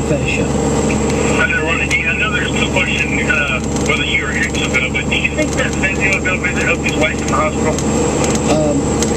finish up. I know there's no question whether you or Hicks will go, but do you think that Fenty will go visit Opie's wife in the hospital?